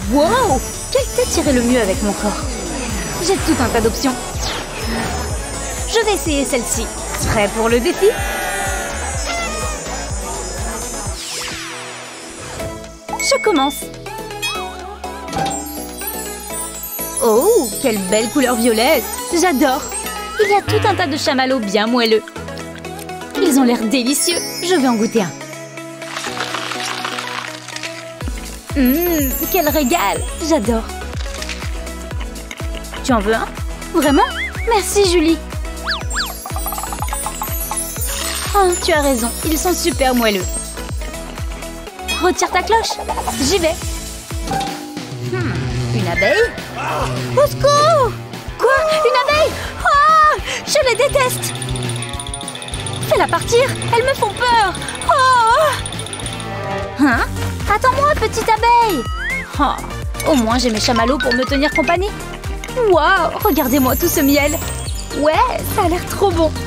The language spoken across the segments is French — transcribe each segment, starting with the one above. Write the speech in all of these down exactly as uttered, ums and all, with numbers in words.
Wow! Quelle tête irait le mieux avec mon corps? J'ai tout un tas d'options. Je vais essayer celle-ci. Prêt pour le défi? Je commence. Oh, quelle belle couleur violette! J'adore! Il y a tout un tas de chamallows bien moelleux. Ils ont l'air délicieux. Je vais en goûter un. Hum, quel régal! J'adore! Tu en veux un? Vraiment? Merci, Julie! Oh, tu as raison. Ils sont super moelleux. Retire ta cloche. J'y vais. Hmm, une abeille? Au secours! Quoi? Une abeille? Oh, je les déteste! Fais-la partir! Elles me font peur! Oh! Hein? Attends-moi, petite abeille! Oh, au moins j'ai mes chamallows pour me tenir compagnie. Waouh! Regardez-moi tout ce miel! Ouais, ça a l'air trop bon!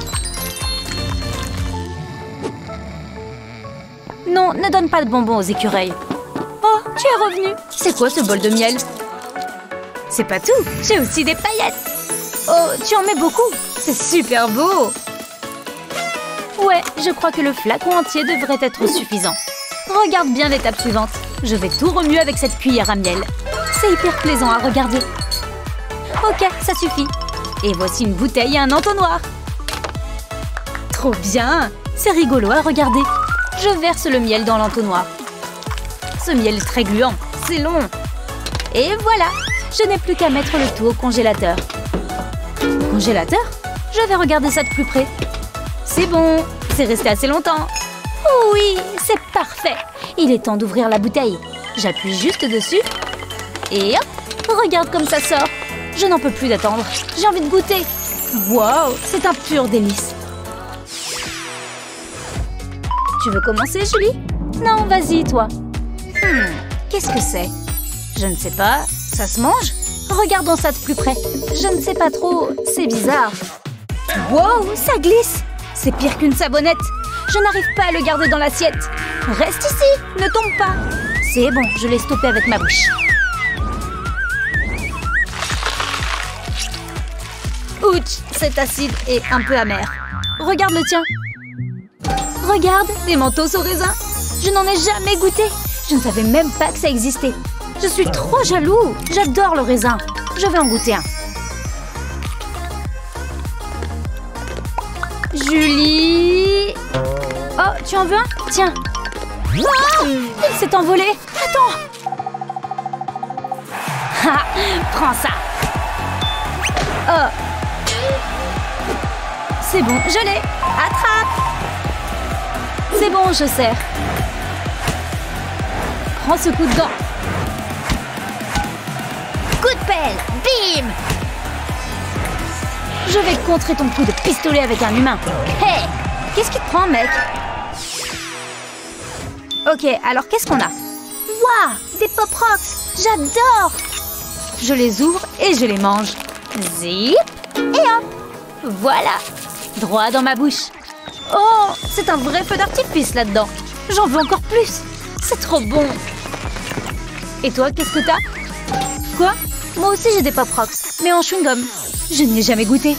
Non, ne donne pas de bonbons aux écureuils. Oh, tu es revenu! C'est quoi ce bol de miel? C'est pas tout, j'ai aussi des paillettes! Oh, tu en mets beaucoup! C'est super beau! Ouais, je crois que le flacon entier devrait être suffisant. Regarde bien l'étape suivante. Je vais tout remuer avec cette cuillère à miel. C'est hyper plaisant à regarder. Ok, ça suffit. Et voici une bouteille et un entonnoir. Trop bien! C'est rigolo à regarder. Je verse le miel dans l'entonnoir. Ce miel est très gluant. C'est long. Et voilà! Je n'ai plus qu'à mettre le tout au congélateur. Congélateur? Je vais regarder ça de plus près. C'est bon, c'est resté assez longtemps. Oh oui, c'est parfait. Il est temps d'ouvrir la bouteille. J'appuie juste dessus. Et hop, regarde comme ça sort. Je n'en peux plus d'attendre. J'ai envie de goûter. Wow, c'est un pur délice. Tu veux commencer, Julie? Non, vas-y, toi. Hmm, qu'est-ce que c'est? Je ne sais pas. Ça se mange? Regardons ça de plus près. Je ne sais pas trop. C'est bizarre. Wow, ça glisse. C'est pire qu'une savonnette. Je n'arrive pas à le garder dans l'assiette. Reste ici, ne tombe pas. C'est bon, je l'ai stoppé avec ma bouche. Ouch, c'est acide et un peu amer. Regarde le tien. Regarde, des mentos au raisin. Je n'en ai jamais goûté. Je ne savais même pas que ça existait. Je suis trop jaloux. J'adore le raisin. Je vais en goûter un. Julie! Oh, tu en veux un? Tiens. Oh, il s'est envolé. Attends. Ha, prends ça. Oh. C'est bon, je l'ai. Attrape. C'est bon, je sers. Prends ce coup de dent. Coup de pelle. Bim. Je vais contrer ton coup de pistolet avec un humain. Hé, qu'est-ce qui te prend, mec? Ok, alors qu'est-ce qu'on a? Waouh, des Pop Rocks. J'adore. Je les ouvre et je les mange. Zip. Et hop. Voilà. Droit dans ma bouche. Oh, c'est un vrai feu d'artifice là-dedans. J'en veux encore plus. C'est trop bon. Et toi, qu'est-ce que t'as? Quoi? Moi aussi j'ai des Pop Rocks, mais en chewing-gum. Je n'y ai jamais goûté.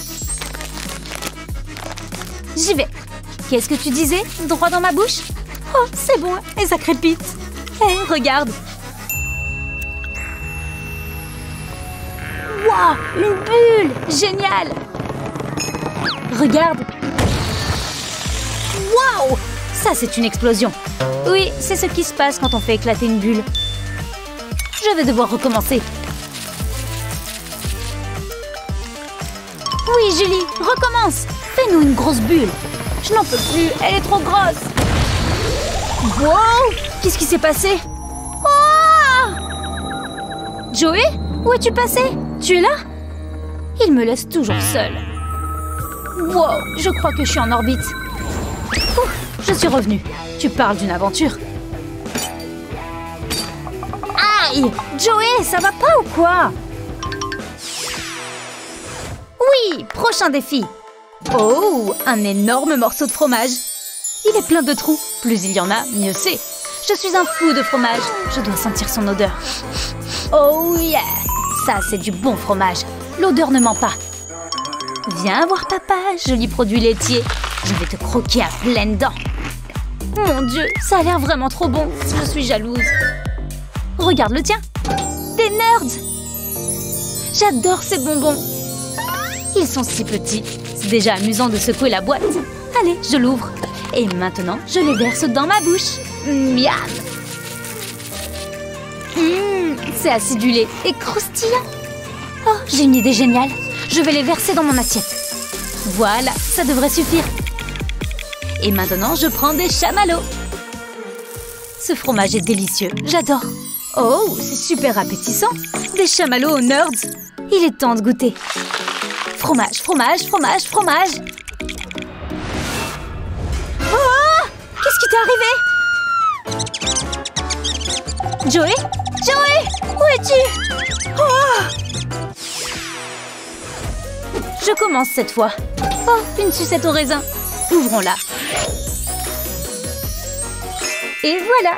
J'y vais. Qu'est-ce que tu disais? Droit dans ma bouche? Oh, c'est bon, et ça crépite. Hé, hey, regarde. Waouh, une bulle! Génial! Regarde. Waouh! Ça, c'est une explosion. Oui, c'est ce qui se passe quand on fait éclater une bulle. Je vais devoir recommencer. Oui, Julie, recommence. Fais-nous une grosse bulle. Je n'en peux plus, elle est trop grosse. Wow! Qu'est-ce qui s'est passé? Oh! Joey? Où es-tu passé? Tu es là? Il me laisse toujours seule. Wow! Je crois que je suis en orbite. Ouf, je suis revenue. Tu parles d'une aventure. Aïe! Joey, ça va pas ou quoi? Oui, prochain défi. Oh, un énorme morceau de fromage. Il est plein de trous. Plus il y en a, mieux c'est. Je suis un fou de fromage. Je dois sentir son odeur. Oh yeah! Ça, c'est du bon fromage. L'odeur ne ment pas. Viens voir papa, joli produit laitier. Je vais te croquer à pleines dents. Mon Dieu, ça a l'air vraiment trop bon. Je suis jalouse. Regarde le tien. Des nerds. J'adore ces bonbons. Ils sont si petits. C'est déjà amusant de secouer la boîte. Allez, je l'ouvre. Et maintenant, je les verse dans ma bouche. Miam. Mmh, c'est acidulé et croustillant. Oh, j'ai une idée géniale. Je vais les verser dans mon assiette. Voilà, ça devrait suffire. Et maintenant, je prends des chamallows. Ce fromage est délicieux, j'adore. Oh, c'est super appétissant. Des chamallows aux nerds. Il est temps de goûter. Fromage, fromage, fromage, fromage. Oh! Qu'est-ce qui t'est arrivé? Joey? Joey? Où es-tu? Oh! Je commence cette fois. Oh, une sucette au raisin. Ouvrons-la. Et voilà.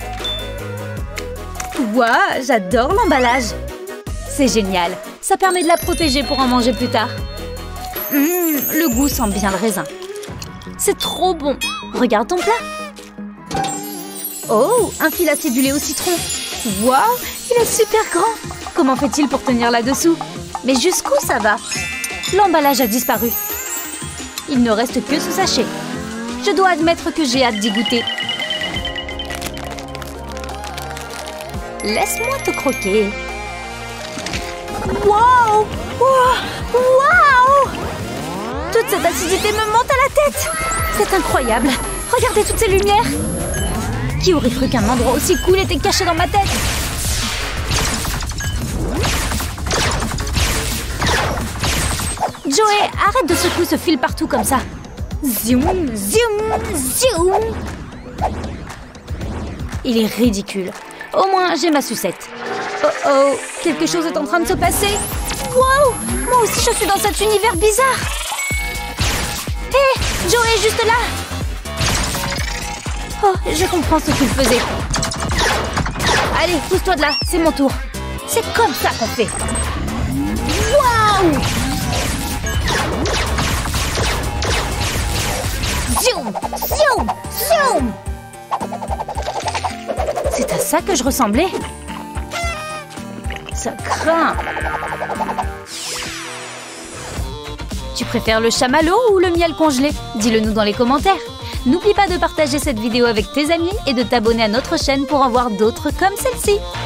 Waouh, j'adore l'emballage. C'est génial. Ça permet de la protéger pour en manger plus tard. Mmh, le goût sent bien le raisin. C'est trop bon. Regarde ton plat. Oh, un fil acidulé au citron. Waouh, il est super grand. Comment fait-il pour tenir là-dessous? Mais jusqu'où ça va? L'emballage a disparu. Il ne reste que ce sachet. Je dois admettre que j'ai hâte d'y goûter. Laisse-moi te croquer. Waouh! Waouh! Waouh! Toute cette acidité me monte à la tête. C'est incroyable. Regardez toutes ces lumières. Qui aurait cru qu'un endroit aussi cool était caché dans ma tête? Joey, arrête de secouer ce fil partout comme ça. Zoom, zoom, zoom. Il est ridicule. Au moins, j'ai ma sucette. Oh oh, quelque chose est en train de se passer. Wow, moi aussi je suis dans cet univers bizarre. Hé, hey, Joey est juste là. Oh, je comprends ce qu'il faisait. Allez, pousse-toi de là, c'est mon tour. C'est comme ça qu'on fait. Waouh! Zoom, zoom, zoom. C'est à ça que je ressemblais. Ça craint. Tu préfères le chamallow ou le miel congelé? Dis-le nous dans les commentaires. N'oublie pas de partager cette vidéo avec tes amis et de t'abonner à notre chaîne pour en voir d'autres comme celle-ci.